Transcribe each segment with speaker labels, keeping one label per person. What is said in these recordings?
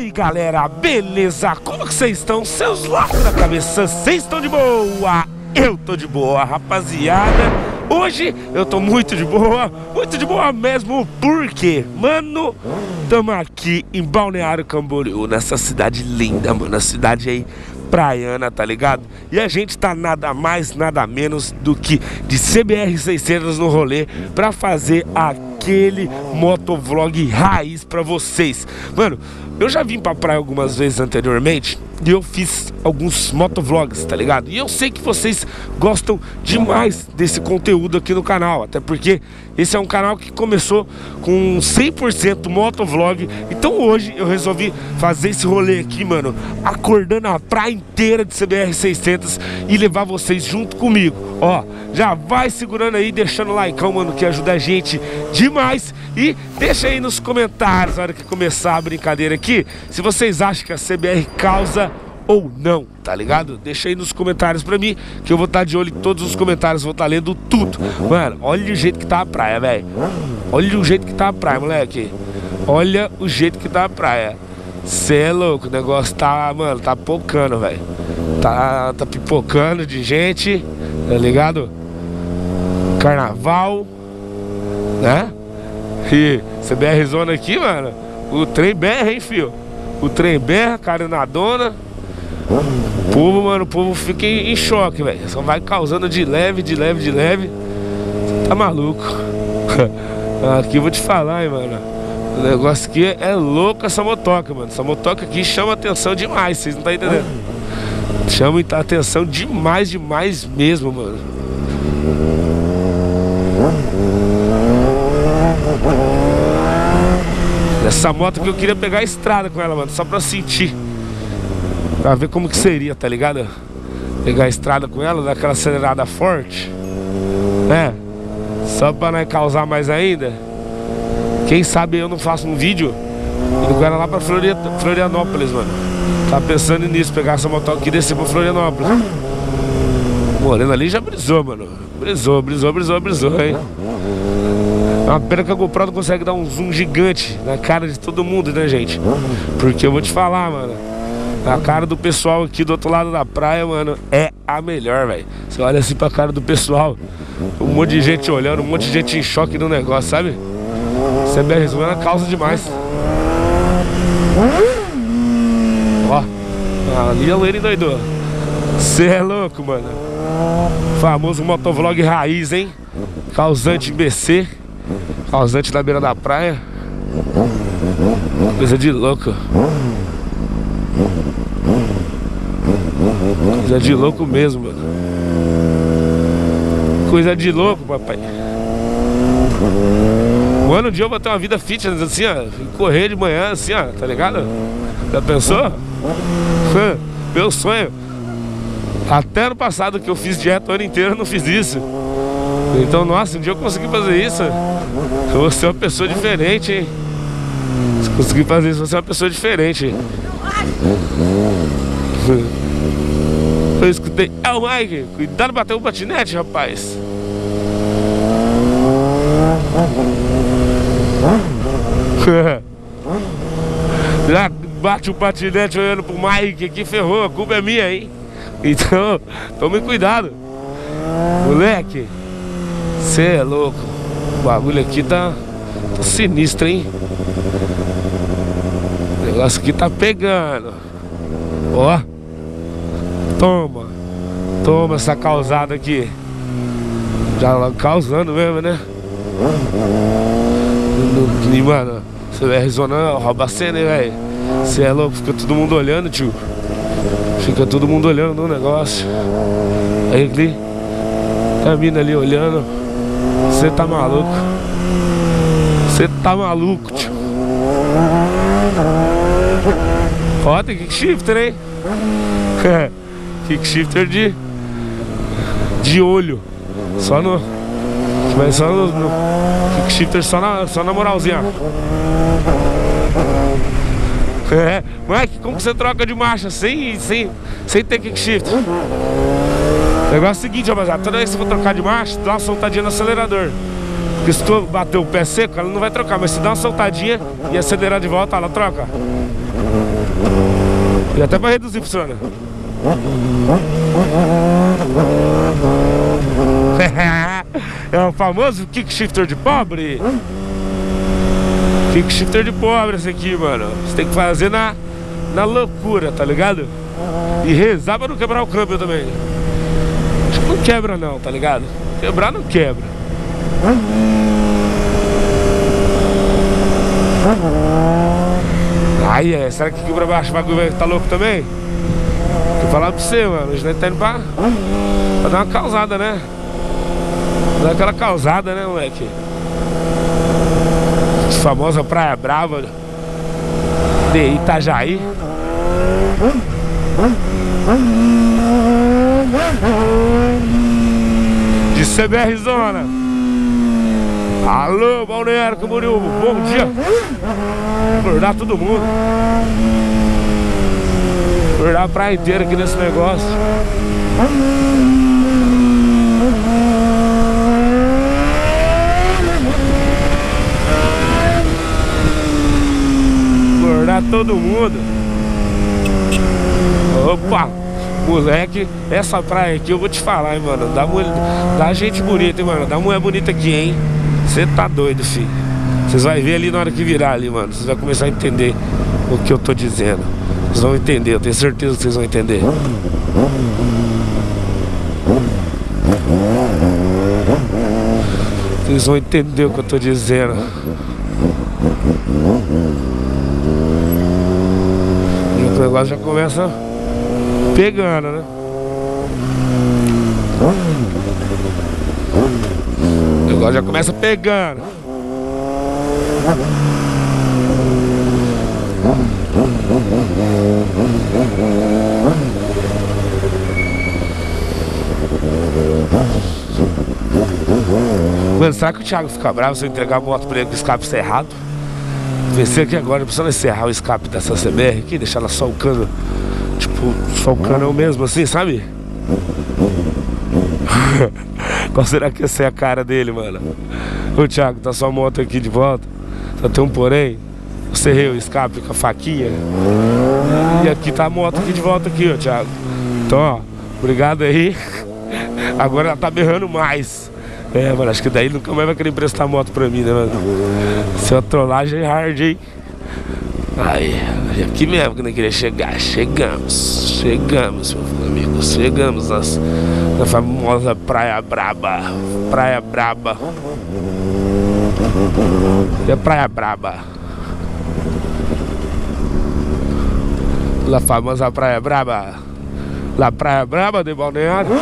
Speaker 1: aí galera, beleza? Como que vocês estão? Seus lascos da cabeça, vocês estão de boa? Eu tô de boa, rapaziada. Hoje eu tô muito de boa mesmo, porque, mano, tamo aqui em Balneário Camboriú, nessa cidade linda, mano, a cidade aí praiana, tá ligado? E a gente tá nada mais, nada menos do que de CBR 600 no rolê pra fazer aquele motovlog raiz pra vocês. Mano, eu já vim pra praia algumas vezes anteriormente e eu fiz alguns motovlogs, tá ligado? E eu sei que vocês gostam demais desse conteúdo aqui no canal, até porque esse é um canal que começou com 100% motovlog. Então hoje eu resolvi fazer esse rolê aqui, mano, acordando a praia inteira de CBR 600 e levar vocês junto comigo. Ó, já vai segurando aí, deixando o like, mano, que ajuda a gente demais. E deixa aí nos comentários, na hora que começar a brincadeira aqui, se vocês acham que a CBR causa ou não, tá ligado? Deixa aí nos comentários pra mim, que eu vou estar de olho em todos os comentários, vou estar lendo tudo. Mano, olha o jeito que tá a praia, velho. Olha o jeito que tá a praia, moleque. Olha o jeito que tá a praia. Cê é louco, o negócio tá, mano, tá pipocando, velho. Tá pipocando de gente, tá ligado? Carnaval, né? E CBR Zona aqui, mano, o trem berra, hein, fio? O trem berra, cara na dona. O povo, mano, o povo fica em choque, velho. Só vai causando de leve. Tá maluco. Aqui eu vou te falar, hein, mano. O negócio aqui é louco, essa motoca, mano. Essa motoca aqui chama atenção demais, vocês não tá entendendo? Chama atenção demais mesmo, mano. Essa moto que eu queria pegar a estrada com ela, mano, só pra sentir, pra ver como que seria, tá ligado? Pegar a estrada com ela, dar aquela acelerada forte, né? Só pra não causar mais ainda. Quem sabe eu não faço um vídeo indo com ela lá pra Florianópolis, mano. Tava pensando nisso, pegar essa moto aqui e descer pra Florianópolis. Moreno ali já brisou, mano. Brisou, hein? É uma pena que a GoPro não consegue dar um zoom gigante na cara de todo mundo, né, gente? Porque eu vou te falar, mano, a cara do pessoal aqui do outro lado da praia, mano, é a melhor, velho. Você olha assim pra cara do pessoal, um monte de gente olhando, um monte de gente em choque no negócio, sabe? CBR Zona causa demais. Ó, ali é o ele doidou. Cê é louco, mano. Famoso motovlog raiz, hein? Causante em BC. Causante na beira da praia. Coisa de louco. Coisa de louco mesmo, mano. Coisa de louco, papai. Mano, um dia eu vou ter uma vida fitness assim, ó. Correr de manhã assim, ó, tá ligado? Já pensou? Meu sonho. Até ano passado que eu fiz dieta o ano inteiro eu não fiz isso. Então, nossa, um dia eu consegui fazer isso. Eu vou ser uma pessoa diferente, hein? Se conseguir fazer isso, eu vou ser uma pessoa diferente, hein? Eu escutei, é o Mike, cuidado de bater o patinete, rapaz. Já bate o patinete olhando pro Mike aqui, ferrou, a culpa é minha, hein? Então, tome cuidado, moleque. Cê é louco. O bagulho aqui tá sinistro, hein? O negócio aqui tá pegando. Ó. Toma essa causada aqui. Já causando mesmo, né? E, mano, CBR Zona rouba a cena, hein, velho? Cê é louco, fica todo mundo olhando, tio. Fica todo mundo olhando no negócio. Aí ali, a mina ali olhando. Você tá maluco. Você tá maluco, tio. Ó, tem kickshifter, hein? Kickshifter de olho. Só no... Mas só no kickshifter, só na moralzinha. É, moleque, como que você troca de marcha sem ter kickshifter? O negócio é o seguinte, rapaziada, toda vez que você for trocar de marcha, dá uma soltadinha no acelerador. Porque se tu bater o pé seco, ela não vai trocar, mas se dá uma soltadinha e acelerar de volta, ela troca. E até pra reduzir funciona. É o famoso kick shifter de pobre. Kick shifter de pobre esse aqui, mano. Você tem que fazer na loucura, tá ligado? E rezar pra não quebrar o câmbio também. Acho que não quebra não, tá ligado? Quebrar não quebra. Ai, será que aqui pra baixo o bagulho vai estar louco também? Vou falar pra você, mano. A gente tá indo pra dar uma causada, né? Dar aquela causada, né, moleque? Famosa Praia Brava de Itajaí. De CBR Zona. Alô, Balneário Camboriú, bom dia. Acordar todo mundo. Acordar a praia inteira aqui nesse negócio. Acordar todo mundo. Opa, moleque, essa praia aqui eu vou te falar, hein, mano. Dá gente bonita, hein, mano. Dá mulher bonita aqui, hein. Você tá doido, filho. Vocês vão ver ali na hora que virar ali, mano. Vocês vão começar a entender o que eu tô dizendo. Vocês vão entender, eu tenho certeza que vocês vão entender. Vocês vão entender o que eu tô dizendo. E o negócio já começa pegando, né? O negócio já começa pegando. Mano, será que o Thiago fica bravo se eu entregar a moto pra ele com o escape cerrado? Vencer aqui agora, precisando encerrar o escape dessa CBR aqui, deixar ela só o cano. Tipo, só o cano mesmo assim, sabe? Qual será que essa é a cara dele, mano? Ô Thiago, tá sua moto aqui de volta. Só tem um porém. Eu cerrei o escape com a faquinha. E aqui tá a moto aqui de volta aqui, ó, Thiago. Então, ó, obrigado aí. Agora ela tá berrando mais. É, mano, acho que daí nunca mais vai querer emprestar a moto pra mim, né, mano? Isso é uma trollagem hard, hein? Aí, aqui mesmo que não queria chegar. Chegamos, meu amigo. Chegamos na famosa Praia Braba. Praia Braba. É Praia Braba. La famosa Praia Braba. La Praia Braba de Balneário.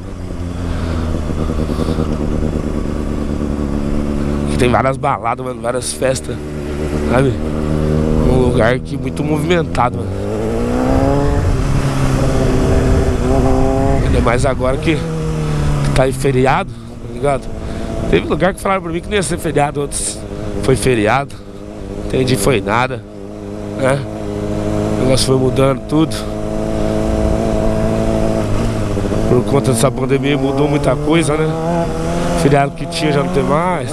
Speaker 1: Aqui tem várias baladas, mano, várias festas, sabe? Um lugar aqui muito movimentado, mano. Ainda mais agora que tá em feriado, tá ligado? Teve lugar que falaram pra mim que não ia ser feriado, outros foi feriado. Entendi, foi nada, né? O negócio foi mudando tudo. Por conta dessa pandemia mudou muita coisa, né? Feriado que tinha já não tem mais.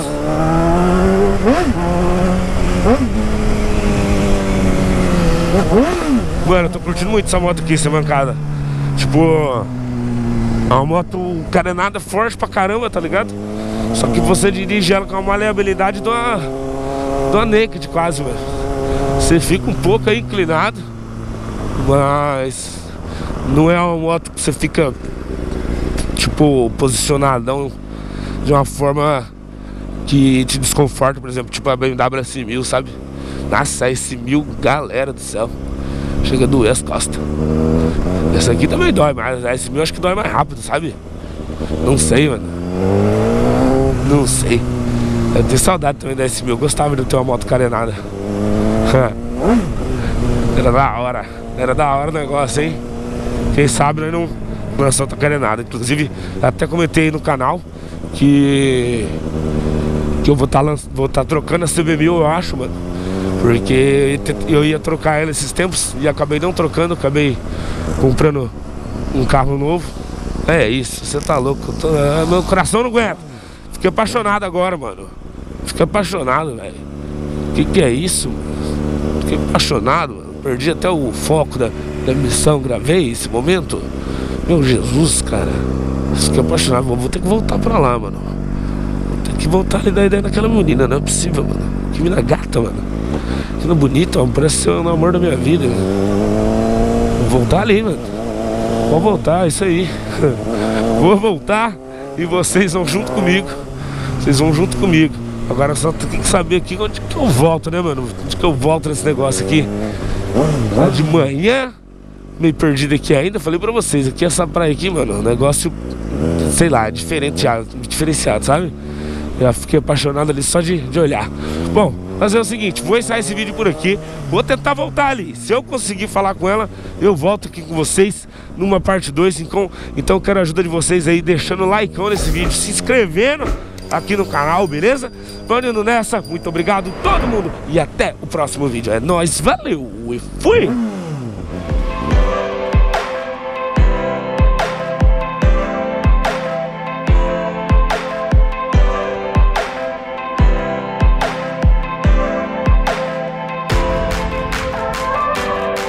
Speaker 1: Mano, eu tô curtindo muito essa moto aqui, essa mancada. Tipo, é uma moto carenada forte pra caramba, tá ligado? Só que você dirige ela com a maleabilidade de uma naked quase, velho. Você fica um pouco aí inclinado, mas não é uma moto que você fica, tipo, posicionadão de uma forma que te desconforta, por exemplo, tipo a BMW S1000, sabe? Nossa, a S1000, galera do céu, chega a doer as costas. Essa aqui também dói, mas a S1000 acho que dói mais rápido, sabe? Não sei, mano. Não sei. Eu tenho saudade também da S1000, eu gostava de ter uma moto carenada. Era da hora o negócio, hein? Quem sabe nós não lançou outra carenada. Inclusive, até comentei no canal que eu vou tá trocando a CB1000, eu acho, mano. Porque eu ia trocar ela esses tempos e acabei não trocando, acabei comprando um carro novo. É isso, você tá louco. Meu coração não aguenta. Fiquei apaixonado agora, mano. Fiquei apaixonado, velho. Que é isso, mano? Fiquei apaixonado, mano. Perdi até o foco da missão, gravei esse momento. Meu Jesus, cara. Fiquei apaixonado, vou ter que voltar pra lá, mano. Vou ter que voltar ali da ideia daquela menina, não é possível, mano. Que menina gata, mano. Que menina bonita, mano. Parece ser o amor da minha vida, mano. Vou voltar ali, mano. Vou voltar, isso aí. Vou voltar e vocês vão junto comigo. Vocês vão junto comigo. Agora só tem que saber aqui onde que eu volto, né, mano? Onde que eu volto nesse negócio aqui. Lá de manhã, meio perdido aqui ainda. Falei pra vocês, aqui essa praia aqui, mano, um negócio, sei lá, diferenciado, sabe? Já fiquei apaixonado ali só de olhar. Bom, fazer o seguinte, vou encerrar esse vídeo por aqui. Vou tentar voltar ali. Se eu conseguir falar com ela, eu volto aqui com vocês numa parte 2. Então eu quero a ajuda de vocês aí, deixando o like nesse vídeo, se inscrevendo aqui no canal, beleza? Vamos indo nessa, muito obrigado todo mundo e até o próximo vídeo. É nóis, valeu e fui!